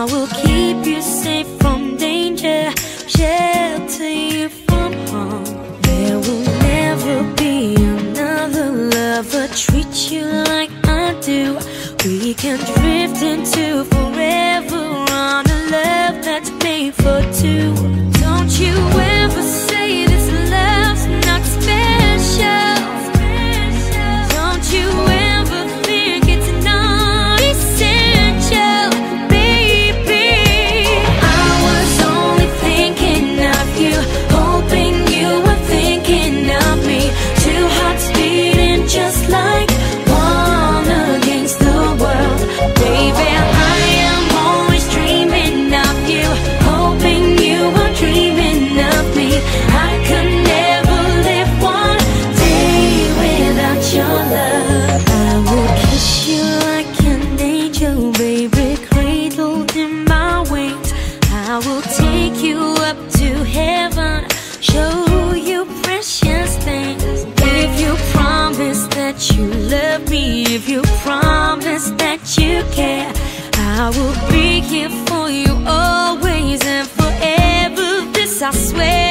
I will keep you safe from danger, shelter you from harm. There will never be another lover treat you like I do. We can drift into forever on a love that's made for two. Don't you ever say this love's not special. Don't you ever think it's not essential, baby. I was only thinking of you, hoping you were thinking of me. Two hearts beating just like one against the world. Baby, I am always dreaming of you, hoping you are dreaming of me. I could never live one day without your love. I will kiss you like an angel, baby, cradled in my wings. I will take you up to heaven, show you precious things. If you promise that you love me, if you promise that you care, I will be here for you always and forever. This I swear.